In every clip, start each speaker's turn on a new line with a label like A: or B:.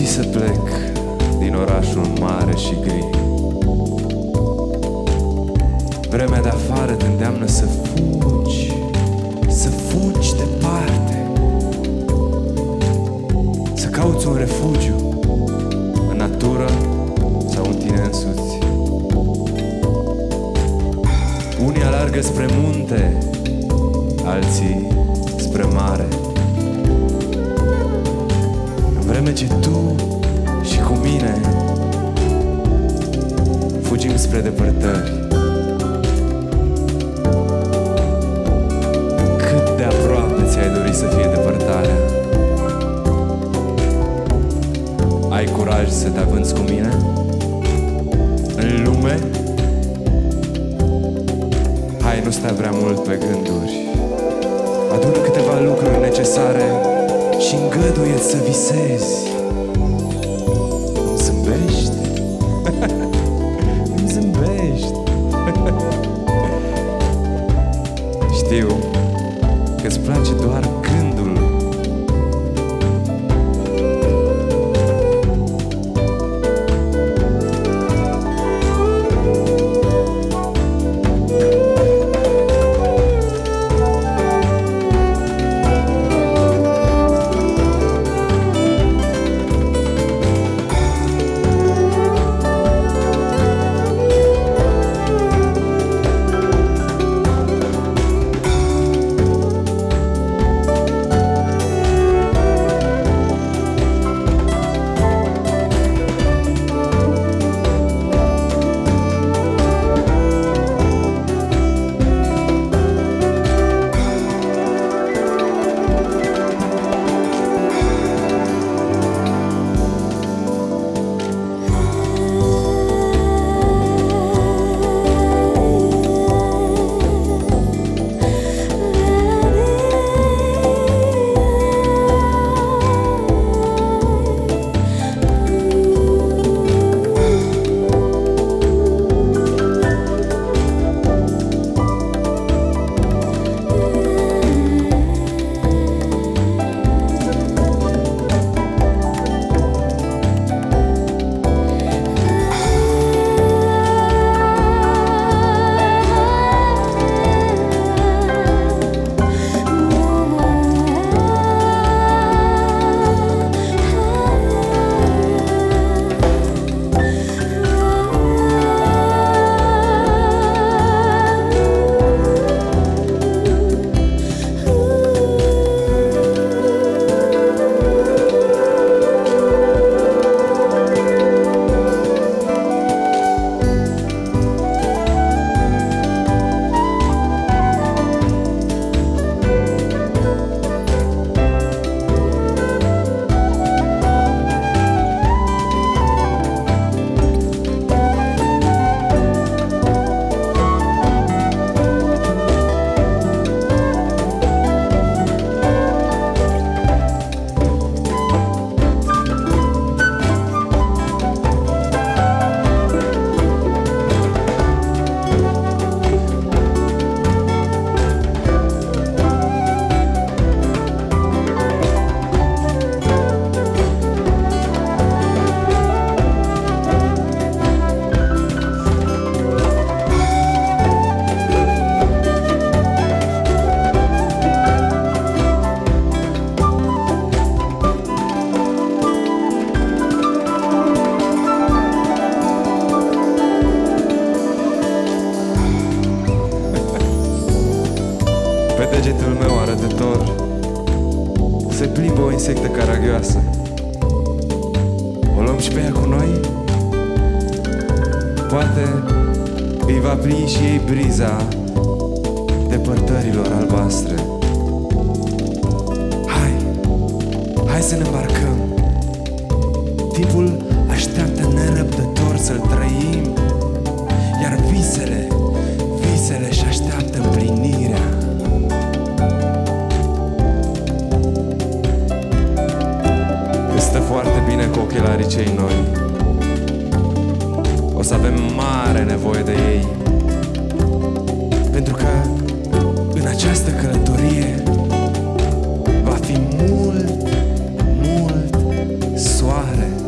A: decis să plec din orașul mare și gri. Vremea de afară te îndeamnă să fugi departe, să cauți un refugiu în natură sau în tine însuți. Unii alargă spre munte, alții spre mare, în vreme ce tu și cu mine fugim spre depărtări. Cât de aproape ți-ai dori să fie depărtarea? Ai curaj să te avânți cu mine în lume? Hai, nu stai prea mult pe gânduri. Adună câteva lucruri necesare și îngăduie-ți să visezi. Îmi zâmbești? Îmi zâmbești. Știu că-ți place doar gândul. Pe degetul meu arătător se plimbă o insectă caragioasă. O luăm și pe ea cu noi? Poate îi va pli și ei briza depărtărilor albastre. Hai să ne îmbarcăm. Timpul așteaptă nerăbdător să-l trăim, iar visele și așteaptă împlinirea. Stă foarte bine cu ochelarii cei noi. O să avem mare nevoie de ei, pentru că în această călătorie va fi mult, mult soare.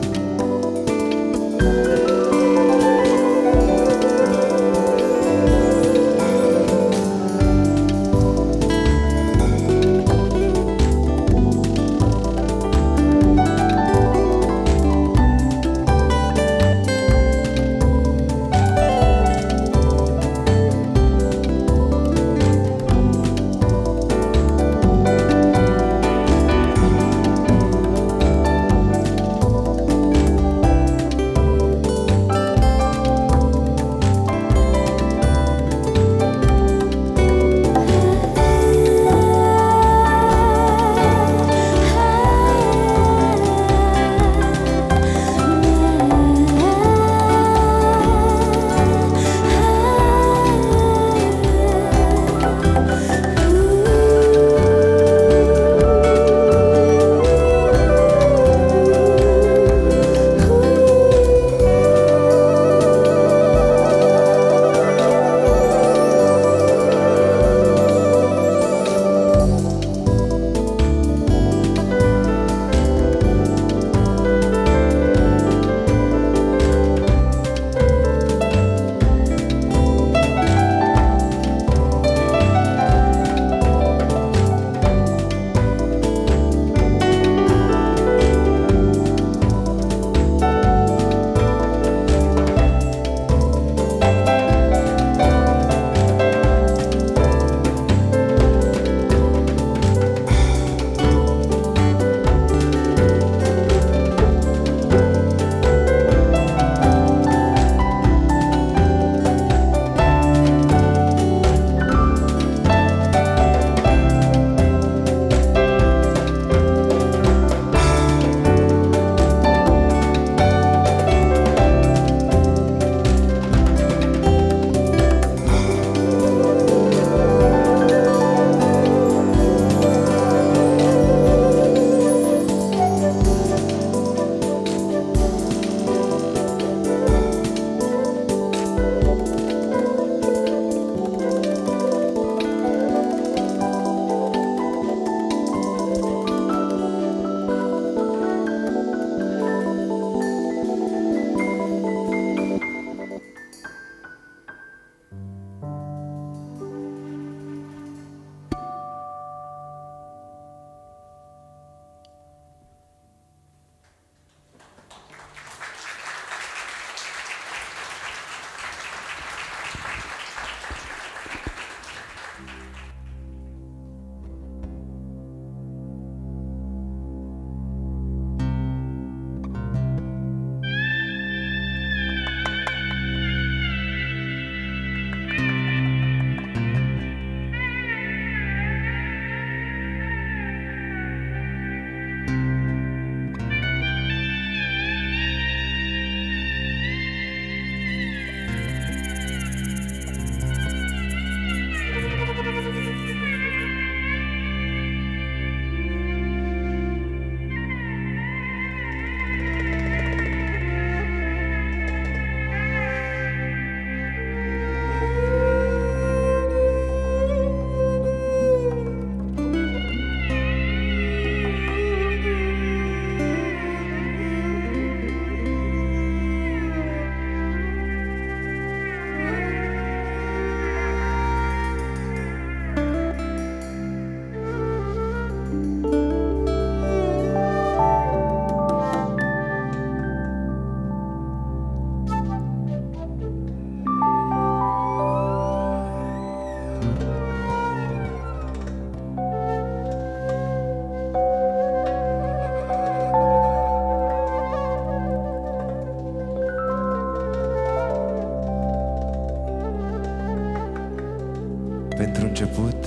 A: Pentru început,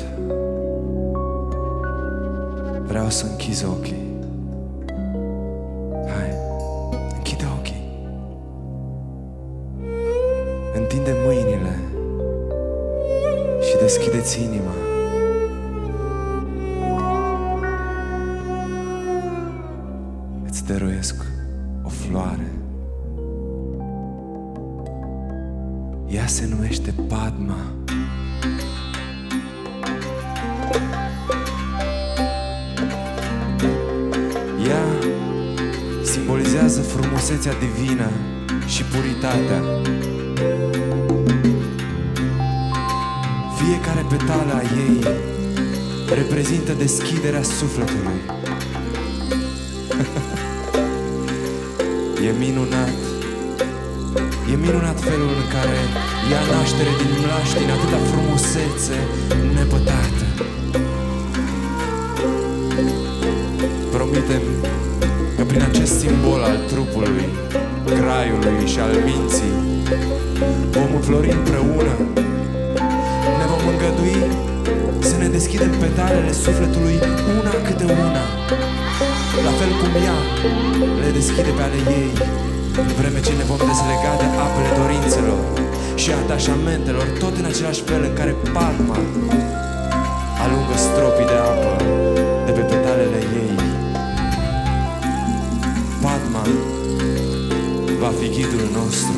A: vreau să închizi ochii. Hai, închide ochii. Întinde mâinile și deschide-ți inima. Îți dăruiesc o floare. Ea se numește Padma. Ea simbolizează frumusețea divină și puritatea. Fiecare petală a ei reprezintă deschiderea sufletului. E minunat. E minunat felul în care ia naștere din mlaștini atâta frumusețe nepătată. Promitem că prin acest simbol al trupului, graiului și al minții vom înflori împreună. Ne vom îngădui să ne deschidem petalele sufletului una câte una, la fel cum ea le deschide pe ale ei, în vreme ce ne vom dezlega de apele dorințelor și atașamentelor, tot în același fel în care Padma alungă stropii de apă de pe petalele ei. Padma va fi ghidul nostru.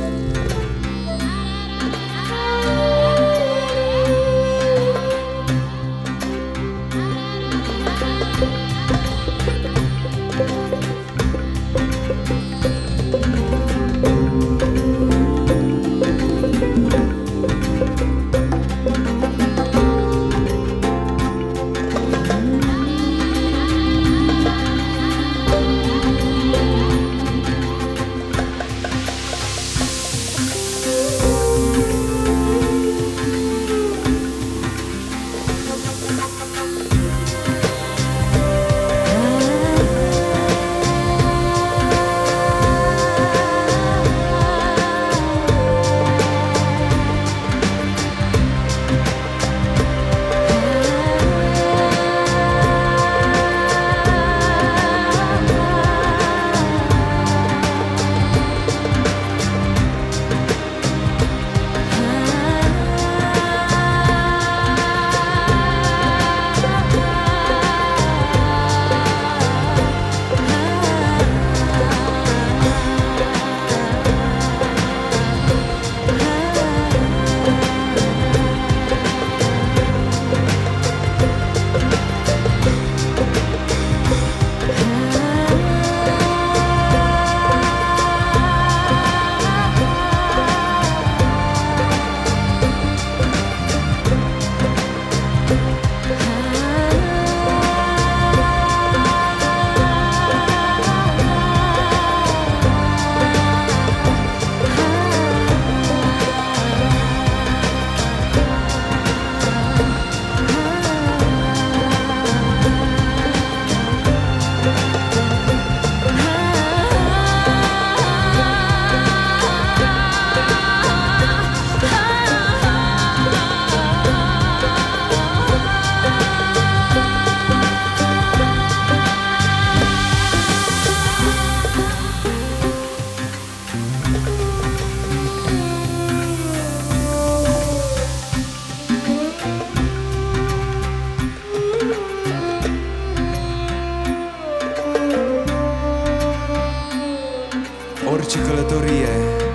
A: Orice călătorie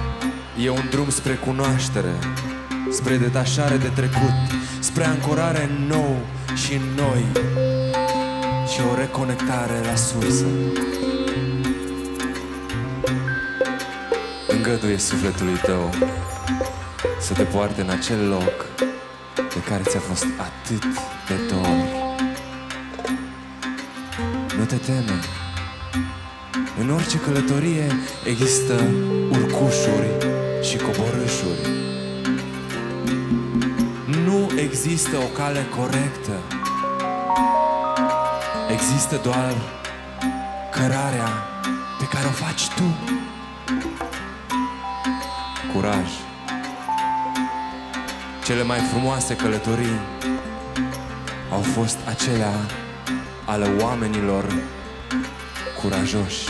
A: e un drum spre cunoaștere, spre detașare de trecut, spre ancorare în nou și în noi și o reconectare la sursă. Îngăduie sufletului tău să te poarte în acel loc de care ți-a fost atât de dor. Nu te teme. În orice călătorie există urcușuri și coborâșuri. Nu există o cale corectă. Există doar cărarea pe care o faci tu. Curaj. Cele mai frumoase călătorii au fost acelea ale oamenilor curajoși.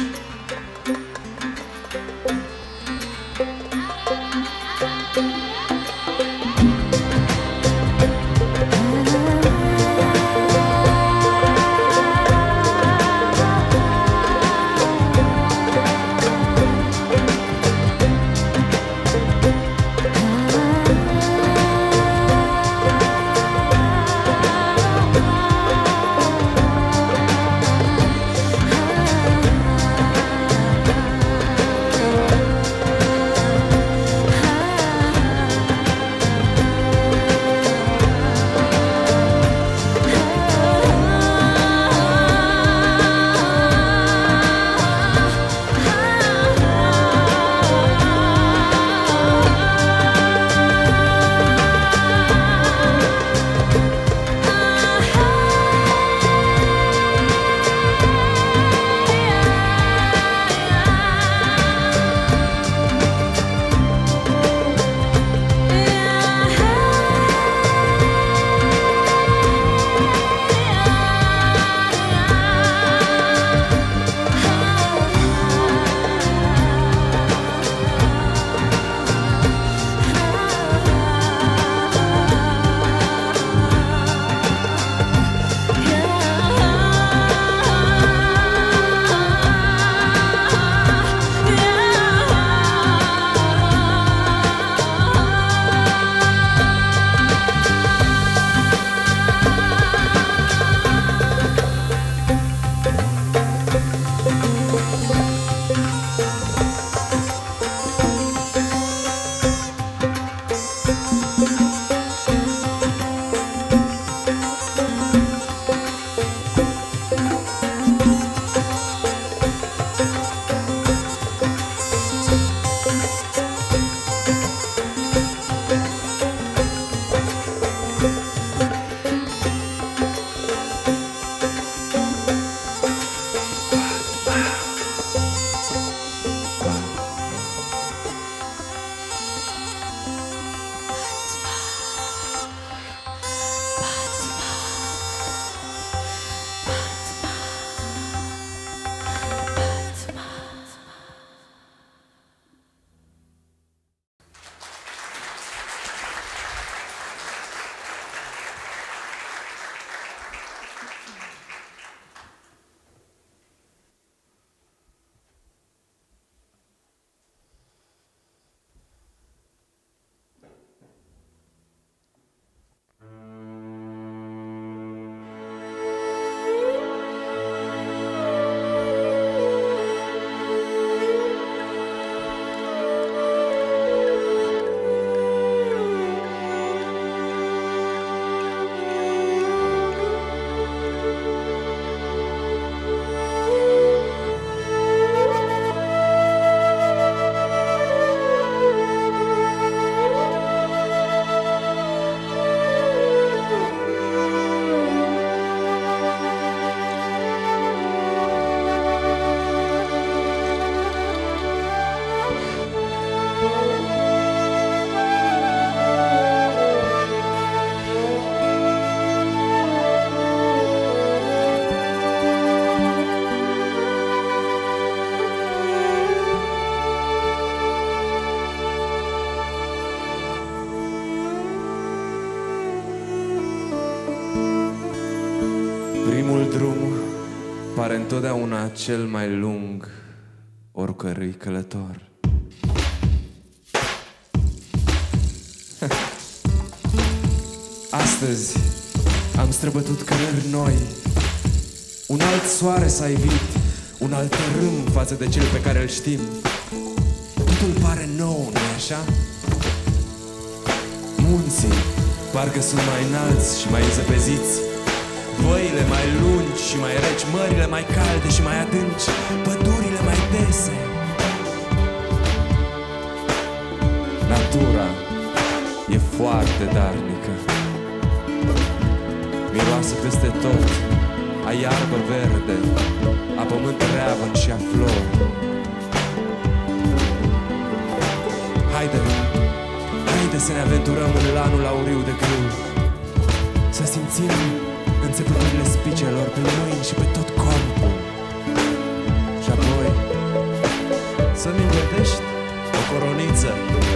A: Primul drum pare întotdeauna cel mai lung oricărui călător. Astăzi am străbătut cărări noi, un alt soare s-a ivit, un alt râm față de cel pe care îl știm. Totul pare nou, nu-i așa? Munții parcă sunt mai înalți și mai înzăpeziți, văile mai lungi și mai reci, mările mai calde și mai adânci, pădurile mai dese. Natura e foarte darnică, miroase peste tot a iarbă verde, a pământ reavăn și a flori. Haide să ne aventurăm în lanul auriu de grâu, să simțim înțepăturile spicelor pe mâini și pe tot corpul. Și apoi să-mi învădești o coroniță.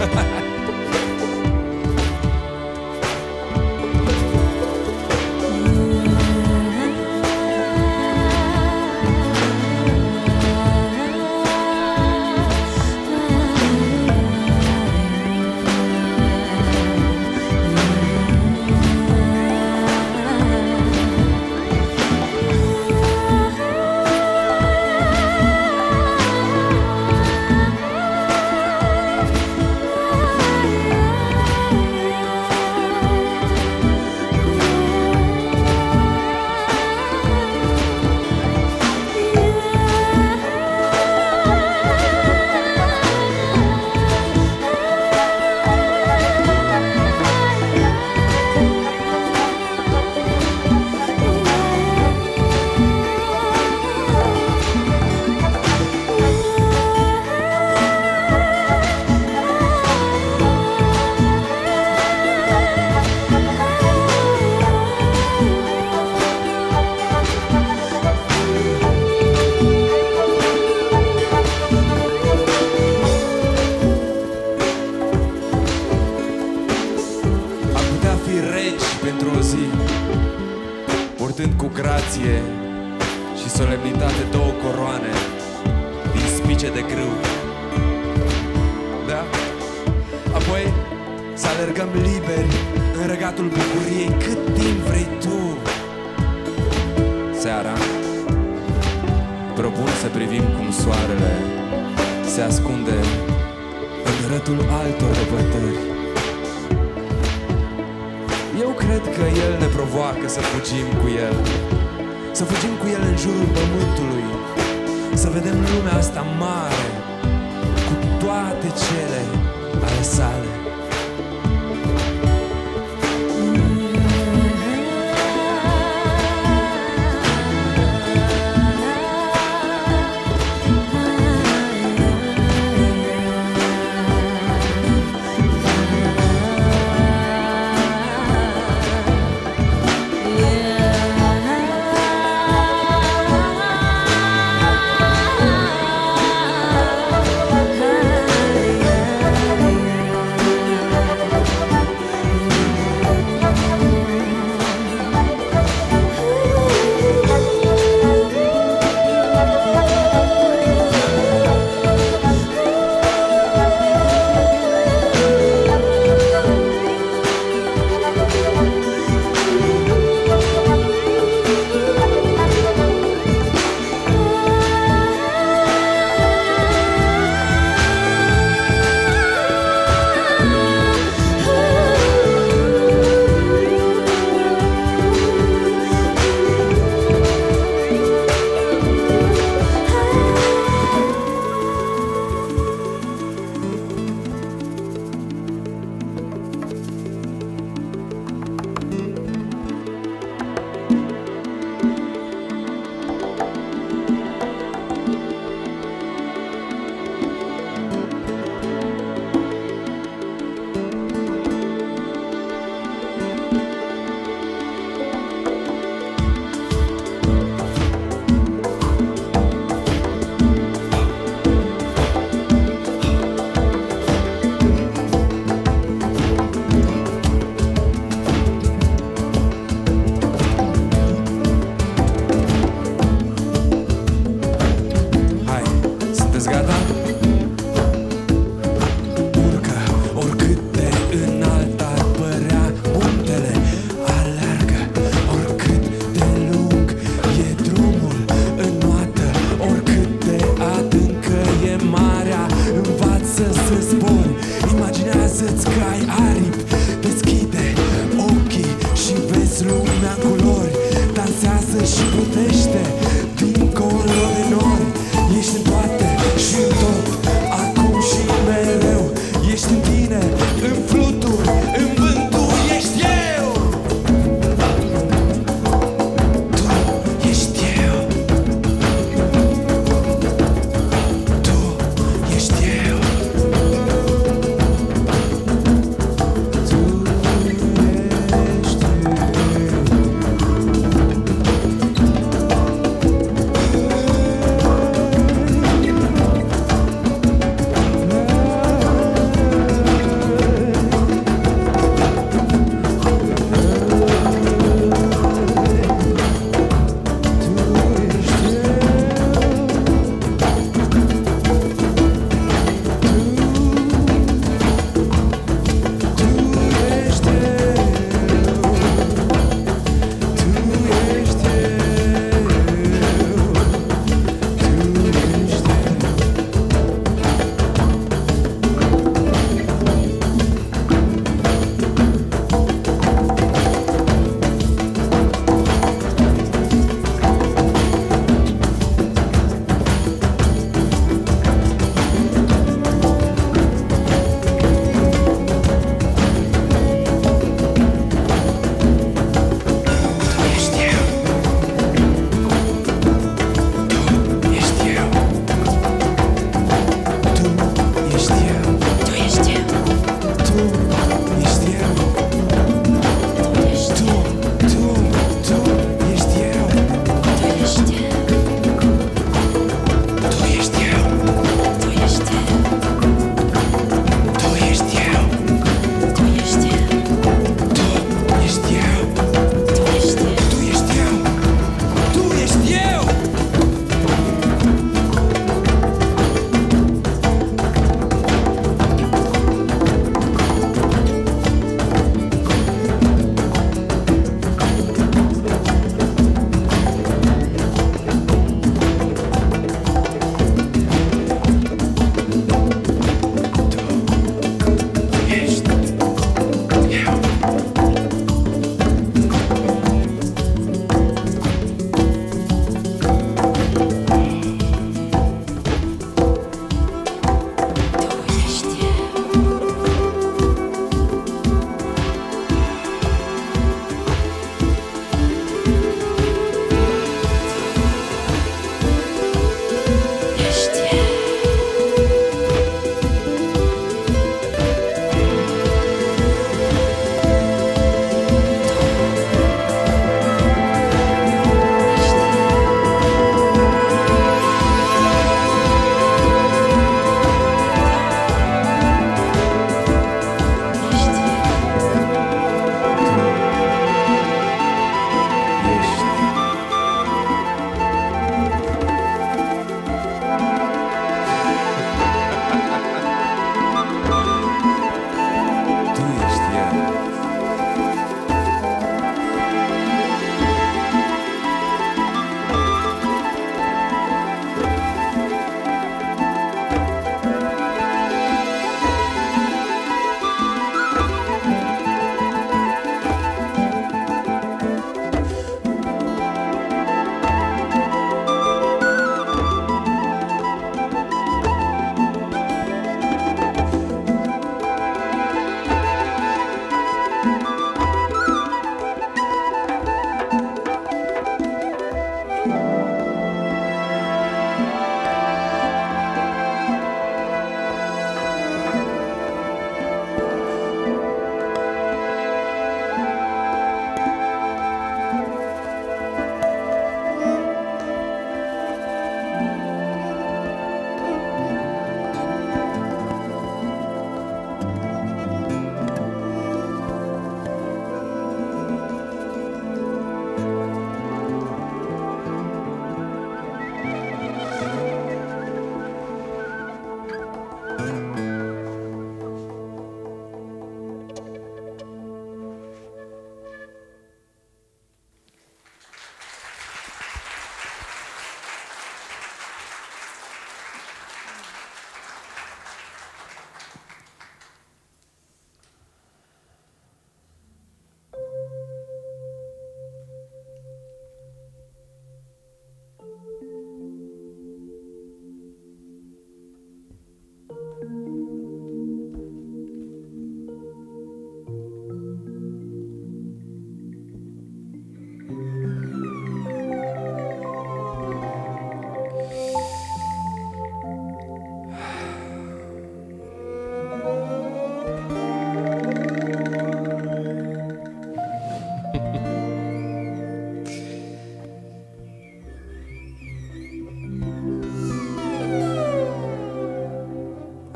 A: Pentru o zi, purtând cu grație și solemnitate două coroane din spice de grâu. Da? Apoi să alergăm liberi în regatul bucuriei cât timp vrei tu. Seara propun să privim cum soarele se ascunde în rătul altor depărtări. Eu cred că El ne provoacă să fugim cu El, să fugim cu El în jurul pământului, să vedem lumea asta mare cu toate cele ale sale.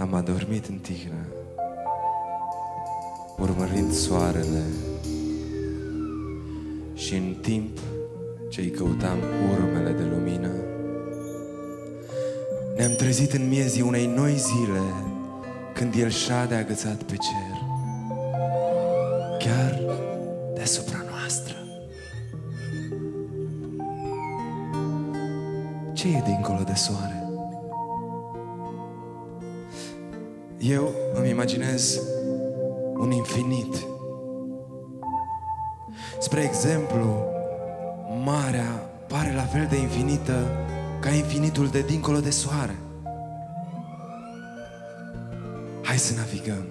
A: Am adormit în tihnă, urmărind soarele, și în timp ce îi căutam urmele de lumină, ne-am trezit în miezii unei noi zile, când el șade agățat pe cer, chiar deasupra noastră. Ce e dincolo de soare? Eu îmi imaginez un infinit. Spre exemplu, marea pare la fel de infinită ca infinitul de dincolo de soare. Hai să navigăm.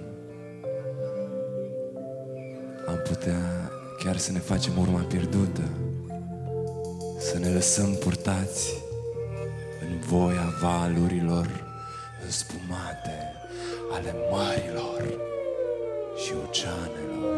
A: Am putea chiar să ne facem urma pierdută, să ne lăsăm purtați în voia valurilor înspumate ale mărilor și oceanelor.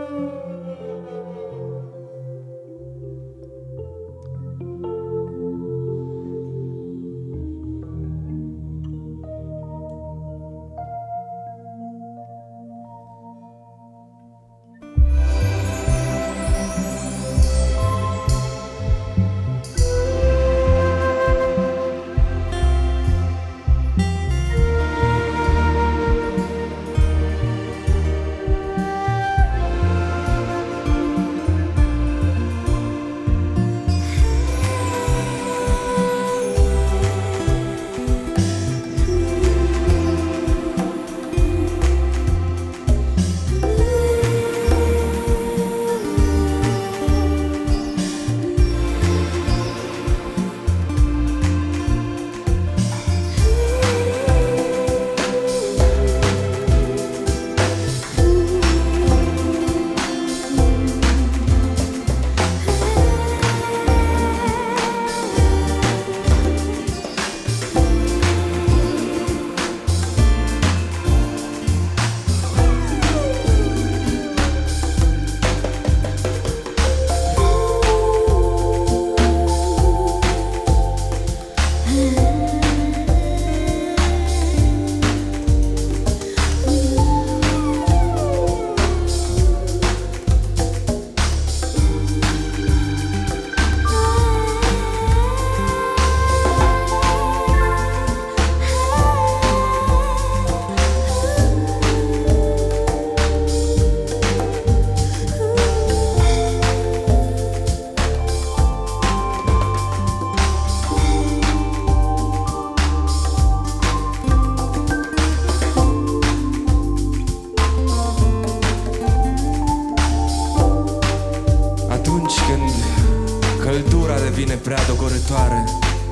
A: Căldura devine prea dogorătoare,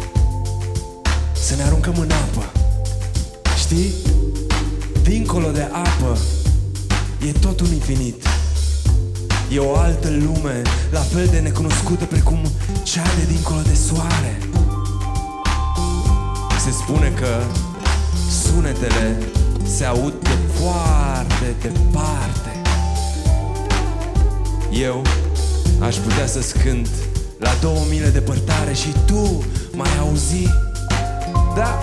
A: să ne aruncăm în apă. Știi? Dincolo de apă e tot un infinit. E o altă lume, la fel de necunoscută precum cea de dincolo de soare. Se spune că sunetele se aud de foarte departe. Eu aș putea să-ți cânt la 2 mile depărtare și tu m-ai auzi. Da,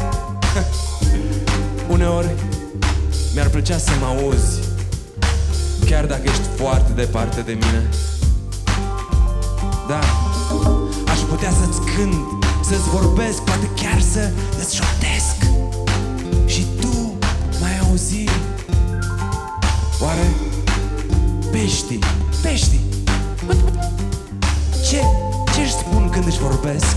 A: uneori mi-ar plăcea să mă auzi, chiar dacă ești foarte departe de mine. Da, aș putea să-ți cânt, să-ți vorbesc, poate chiar să îți șoptesc și tu m-ai auzi. Oare peștii ce își spun când își vorbesc?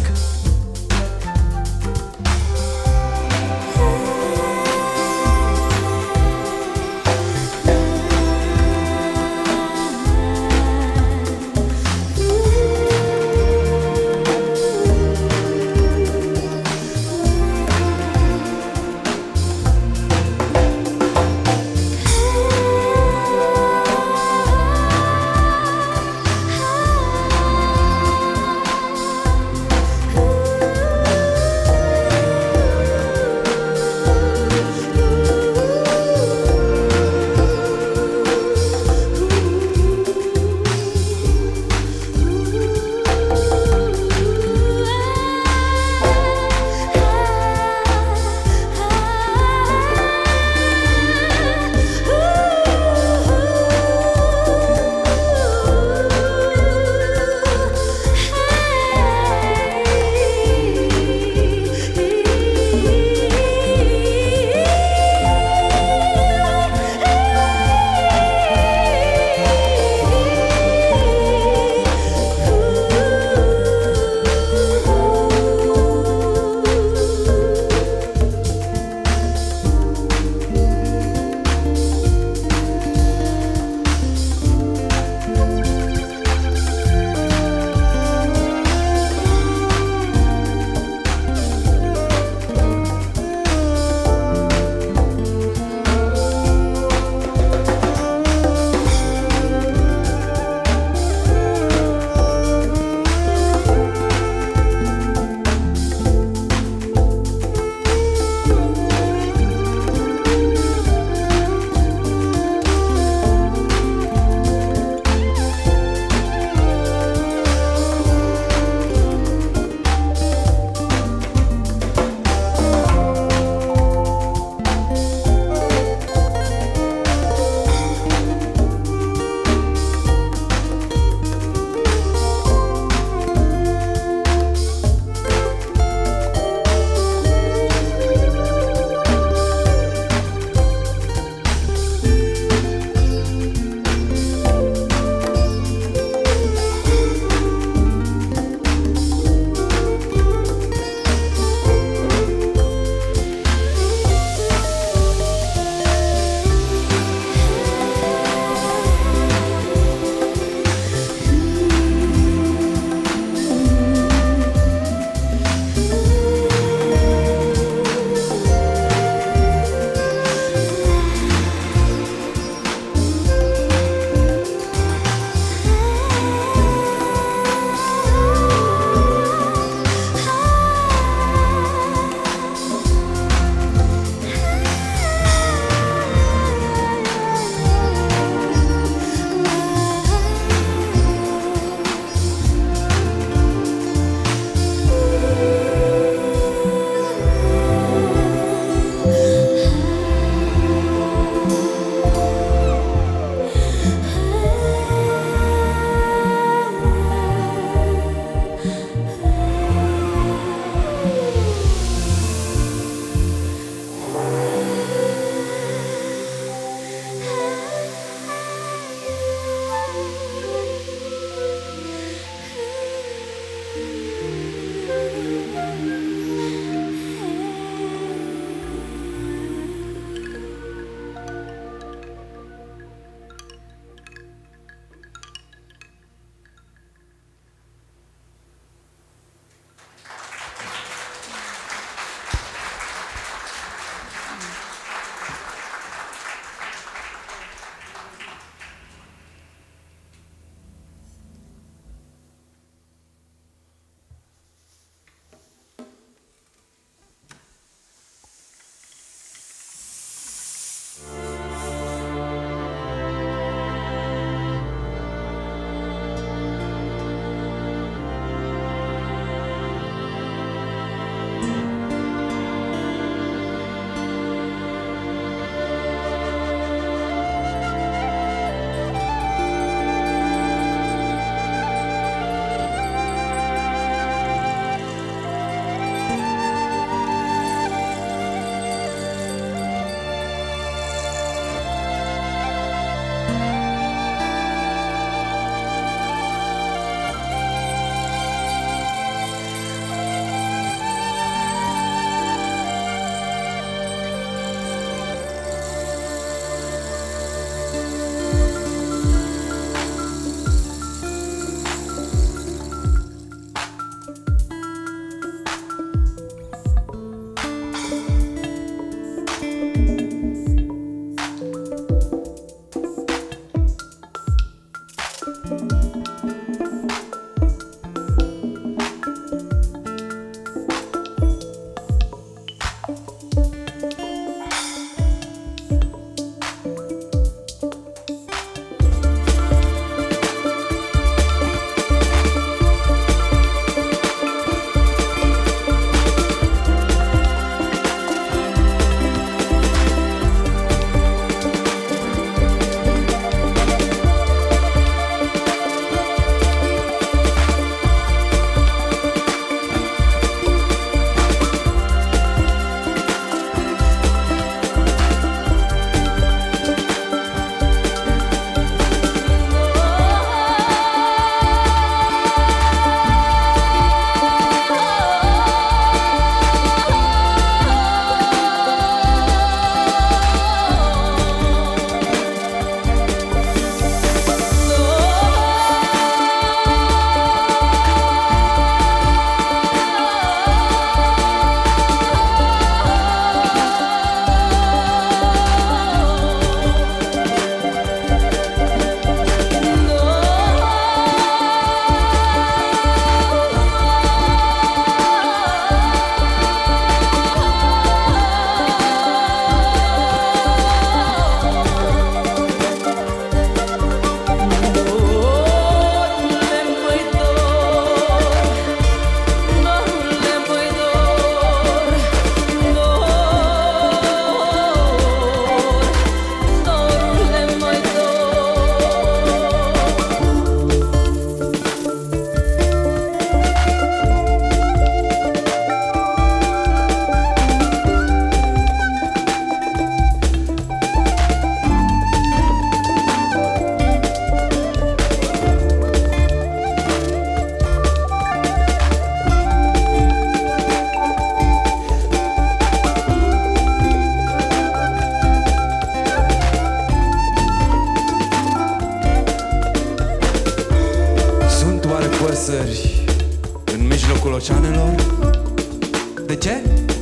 A: păsări în mijlocul oceanelor? De ce?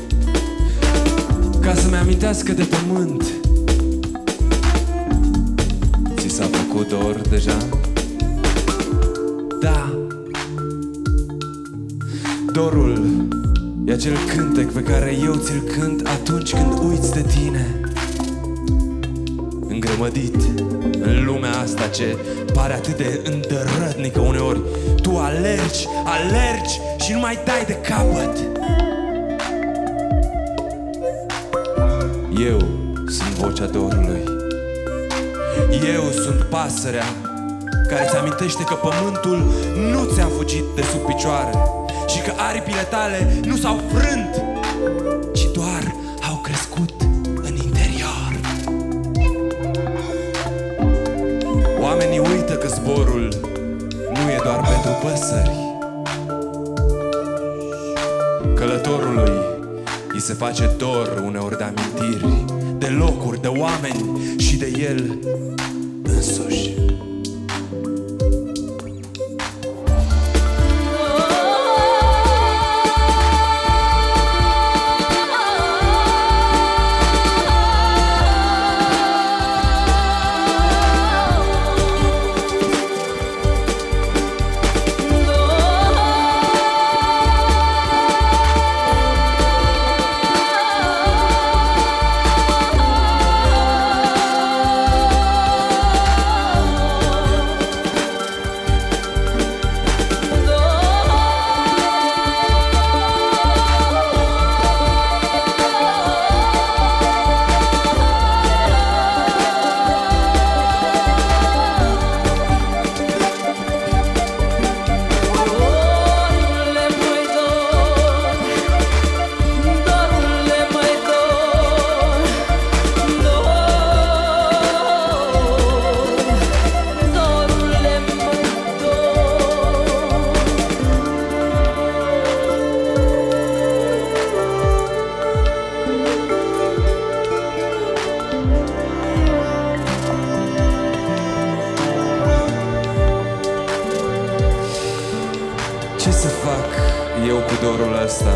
A: Ca să-mi amintească de pământ. Ți s-a făcut dor deja? Da. Dorul e acel cântec pe care eu ți-l cânt atunci când uiți de tine, îngrămădit în lumea asta ce pare atât de îndărătnică uneori. Tu alergi, alergi și nu mai dai de capăt. Eu sunt vocea dorului. Eu sunt pasărea care ți amintește că pământul nu ți-a fugit de sub picioare și că aripile tale nu s-au frânt, ci doar au crescut în interior. Oamenii uită că zborul nu e doar pentru păsări. Călătorului îi se face dor uneori de amintiri, de locuri, de oameni și de el însuși. Ce să fac eu cu dorul ăsta?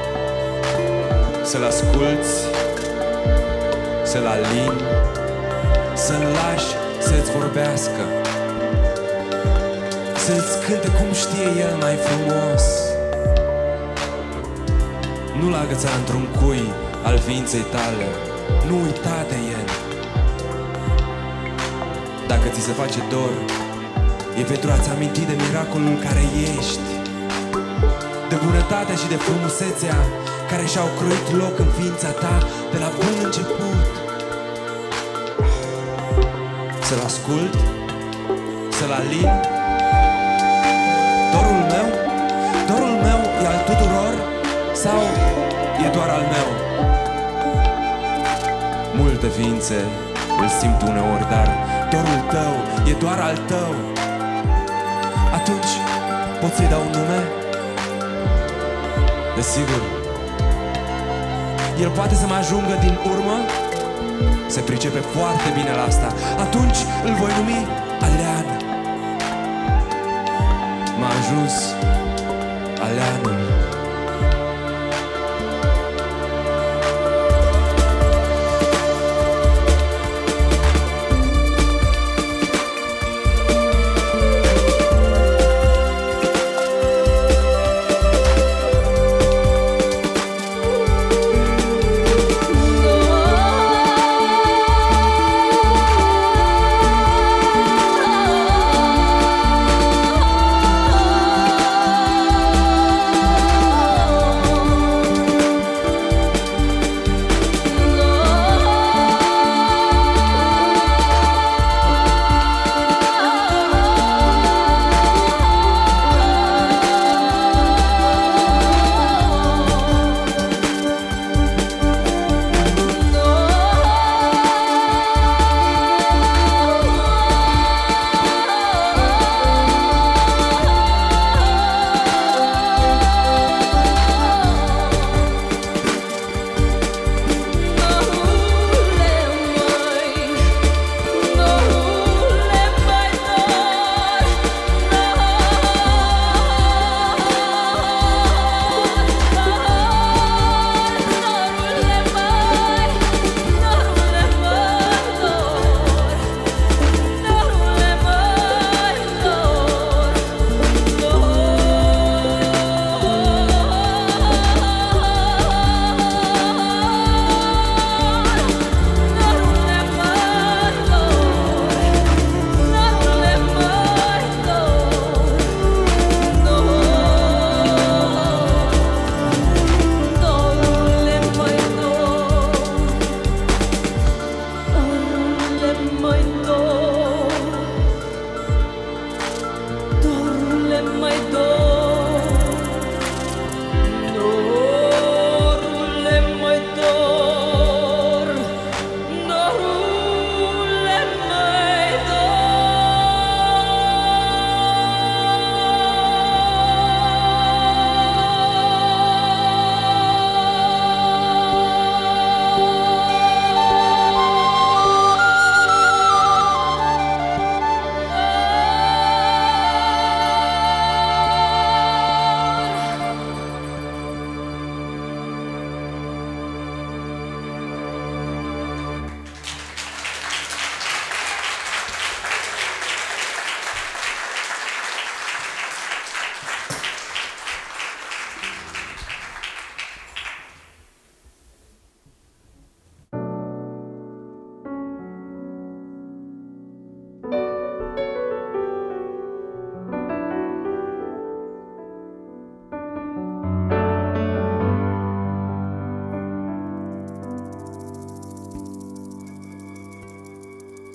A: Să-l asculți, să-l alin, să-l lași să-ți vorbească, să-ți cânte cum știe el mai frumos. Nu-l agăța într-un cui al ființei tale, nu uita de el. Dacă ți se face dor, e pentru a-ți aminti de miracolul care ești, de bunătatea și de frumusețea care și-au croit loc în ființa ta de la bun început. Să-l ascult, să-l alin. Dorul meu e al tuturor sau e doar al meu? Multe ființe îl simt uneori, dar dorul tău e doar al tău. Atunci pot să-i dau un nume? Desigur, el poate să mă ajungă din urmă. Se pricepe foarte bine la asta. Atunci îl voi numi Alean. M-a ajuns Aleanul.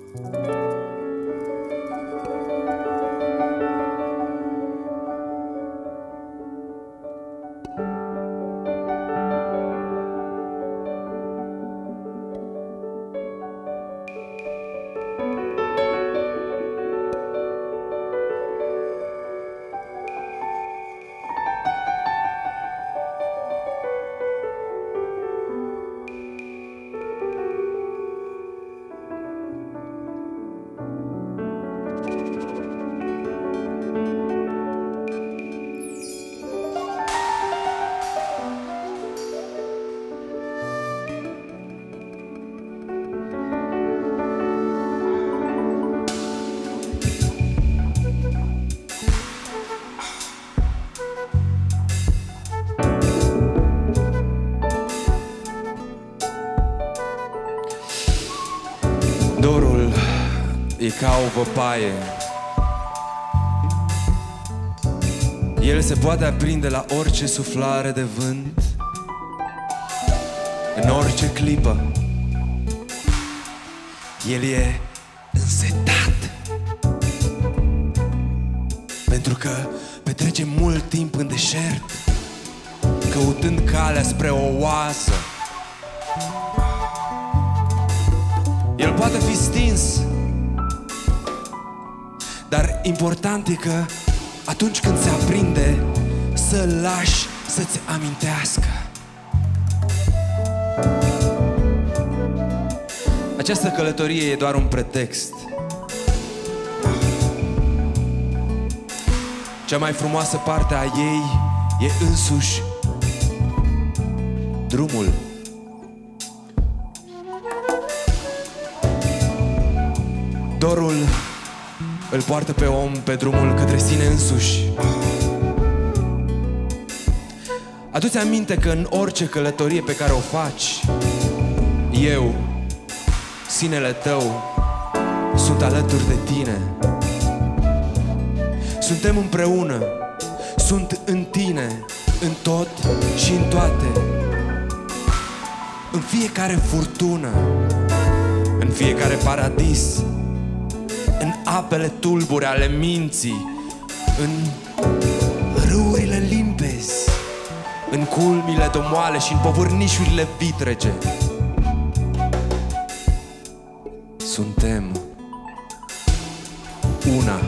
A: Dorul e ca o văpaie. El se poate aprinde la orice suflare de vânt, în orice clipă. El e însetat, pentru că petrece mult timp în deșert, căutând calea spre o oasă. El poate fi stins, dar important e că atunci când se aprinde, să-l lași să-ți amintească. Această călătorie e doar un pretext. Cea mai frumoasă parte a ei e însuși drumul. Dorul îl poartă pe om pe drumul către sine însuși. Adu-ți aminte că în orice călătorie pe care o faci, eu, sinele tău, sunt alături de tine. Suntem împreună, sunt în tine, în tot și în toate. În fiecare furtună, în fiecare paradis, în apele tulbure ale minții, în râurile limpezi, în culmile domoale și în povârnișurile vitrege. Suntem una.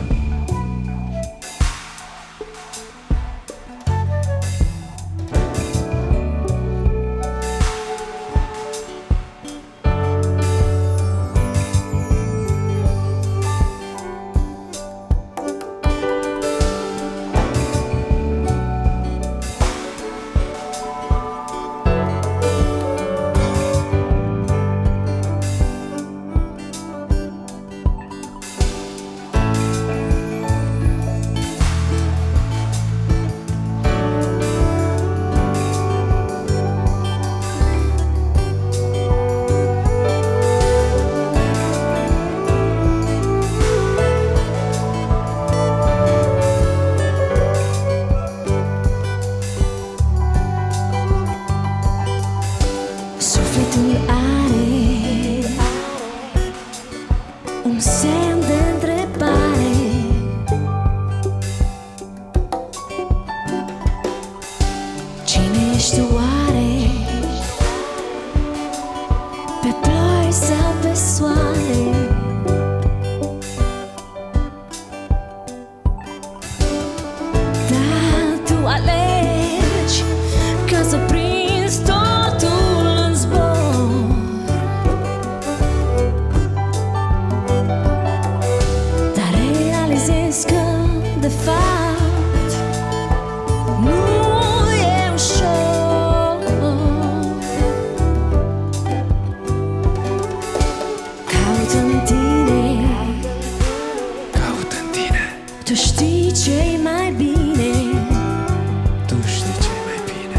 B: Tu știi ce-i mai bine.
A: Tu știi ce-i mai bine.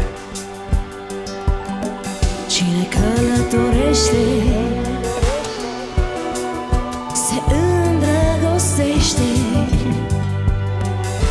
B: Cine călătorește se îndrăgostește.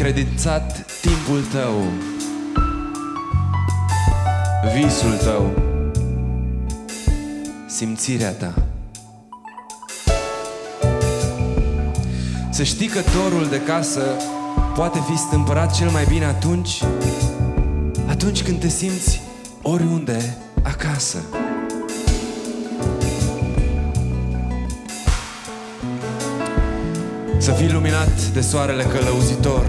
A: încredințat timpul tău, visul tău, simțirea ta. Să știi că dorul de casă poate fi stâmpărat cel mai bine atunci când te simți oriunde acasă. Să fii luminat de soarele călăuzitor,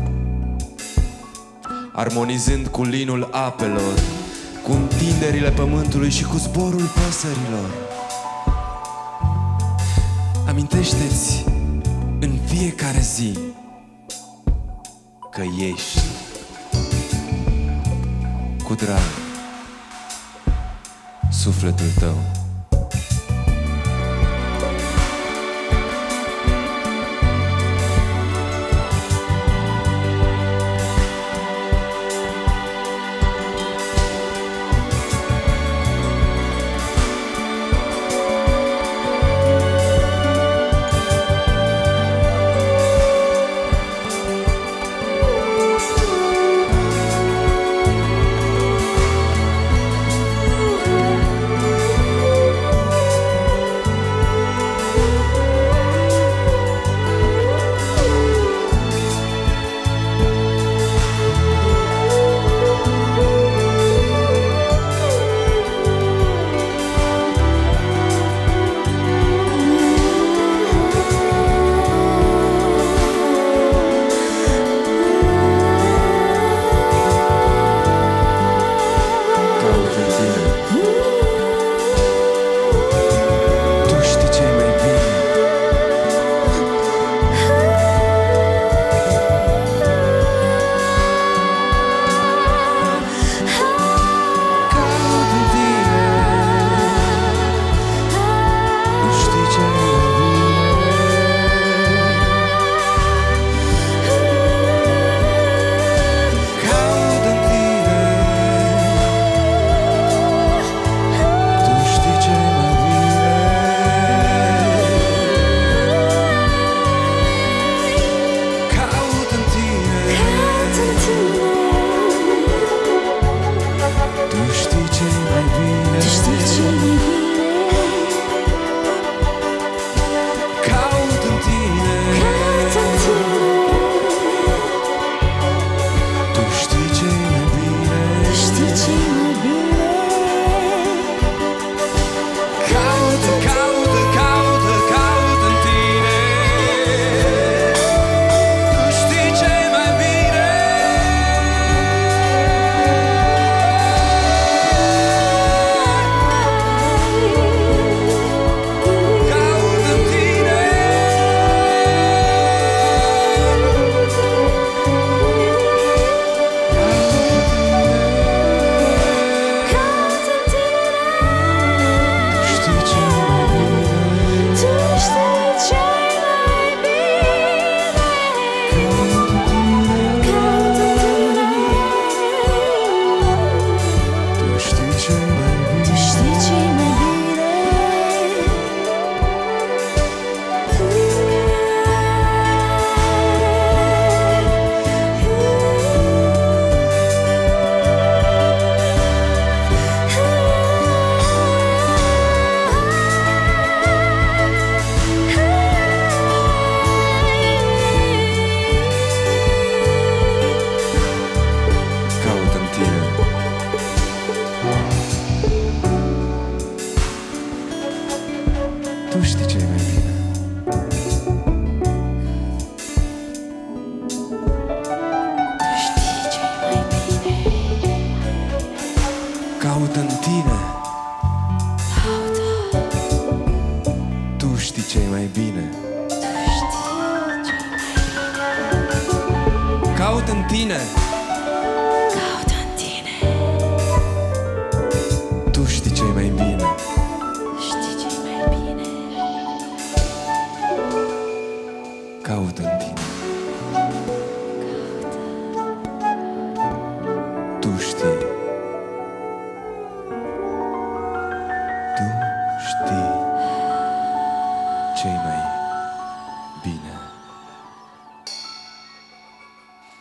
A: armonizând cu linul apelor, cu întinderile pământului și cu zborul păsărilor. Amintește-ți în fiecare zi că ești cu drag sufletul tău. Tu știi ce e mai bine.
B: Tu știi ce e mai bine.
A: Caută în tine.
B: Caută.
A: Tu știi ce e mai bine.
B: Tu știi ce e mai bine.
A: Caută în tine.
B: Caută în tine.
A: Tu știi ce e mai bine.
B: Știi ce e mai bine.
A: Caută în tine. Tu știi. Tu știi ce e mai bine.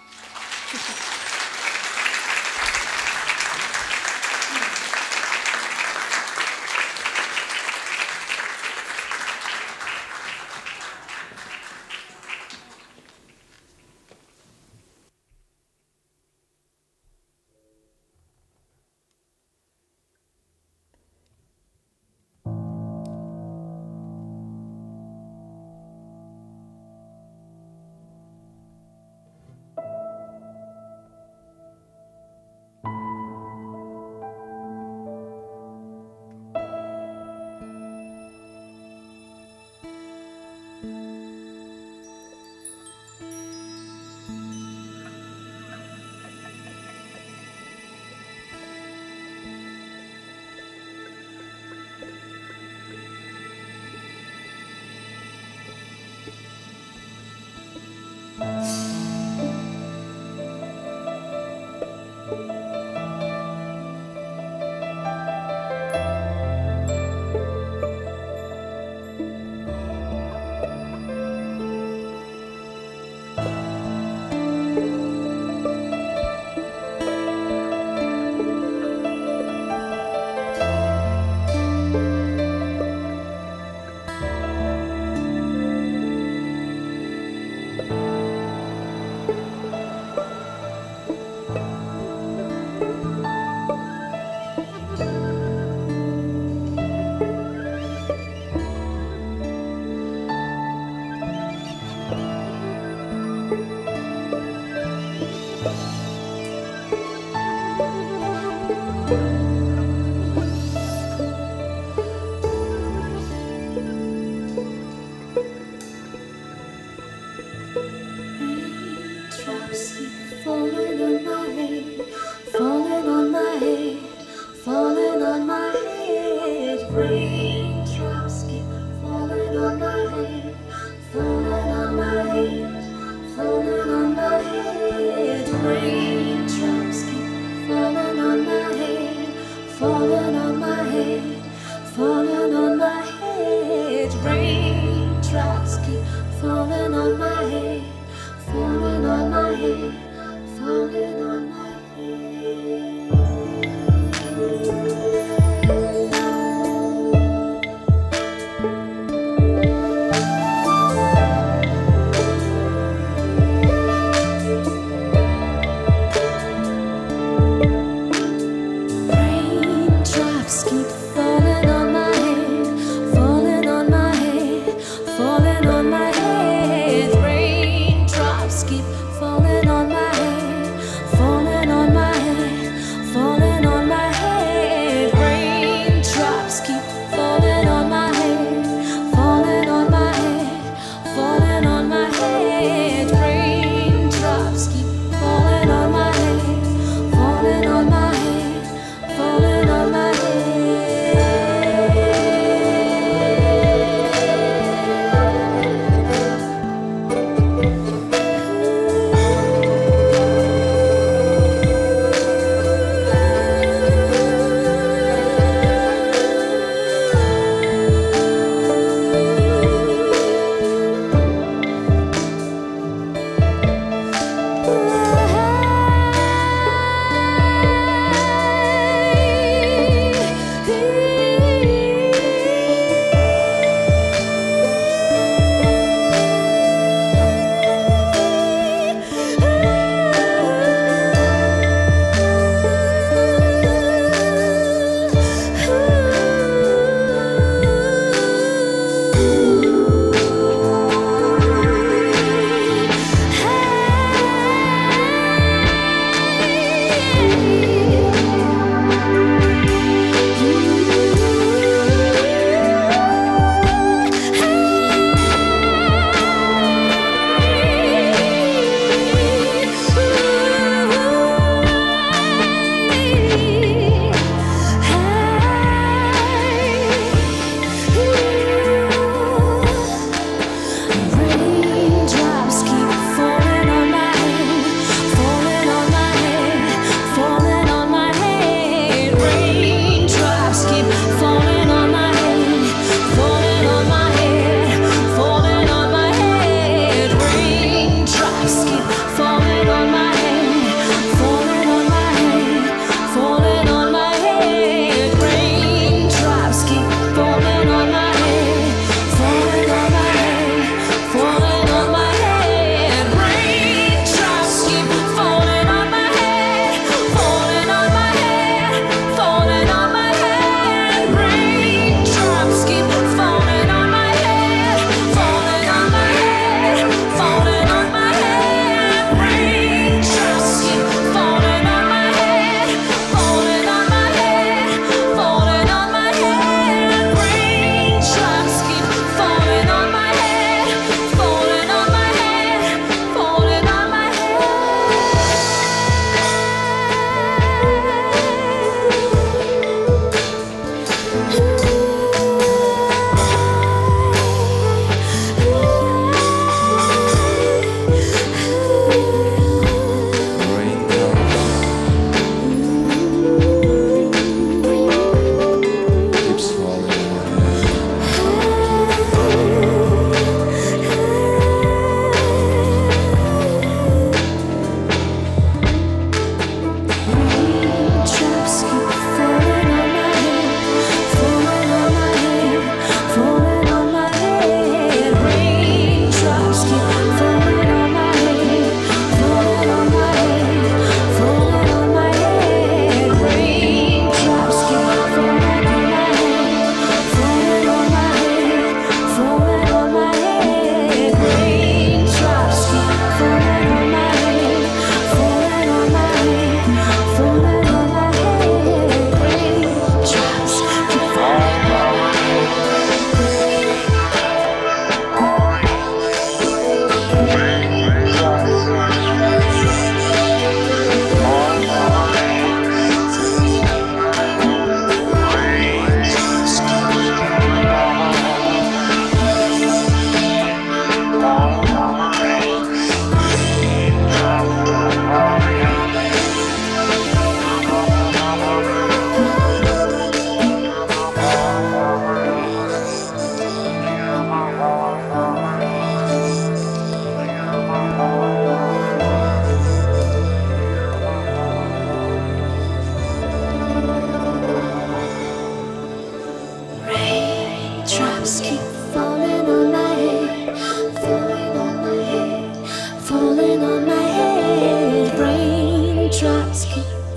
B: Raindrops keep falling on my head, falling on my head, falling on my head. Raindrops keep falling on my head, falling on my head, falling on my head. Raindrops keep falling on my head, falling on my head, falling on my head. Raindrops keep falling on my head, falling on my head, falling on my head. Raindrops keep falling on my head, falling on my head, falling on my head. Raindrops keep falling on my head,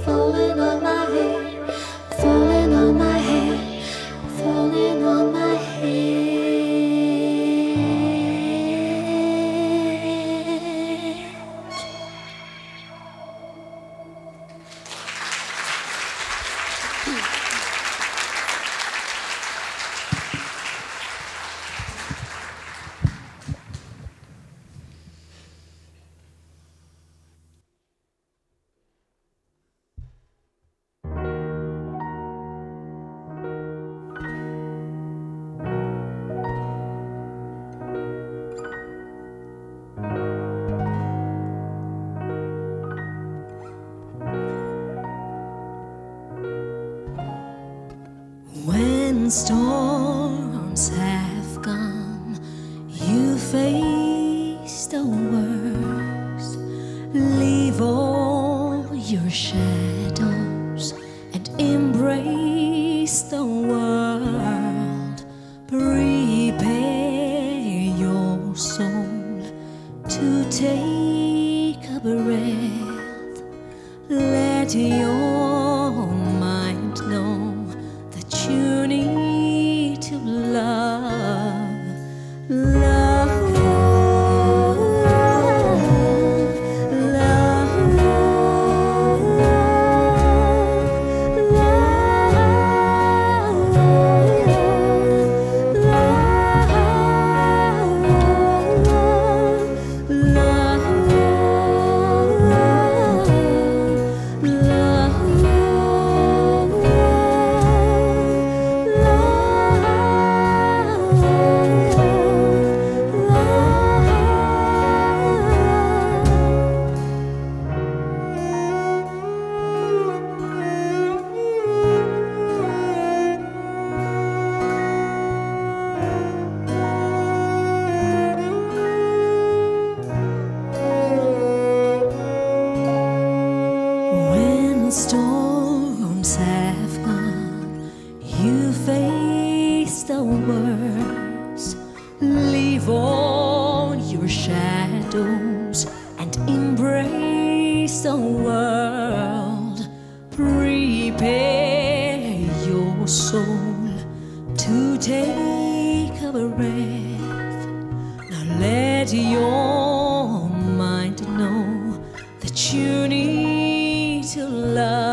B: falling on my head, falling on my head, falling on my head. When storms have come, you face the worst. Leave all your shadows and embrace the world. Prepare your soul to take a breath. Let your mind know you need to love, love, love, storms have gone, you face the worst. Leave all your shadows and embrace the world. Prepare your soul to take a breath. Now let your mind know that you need to love.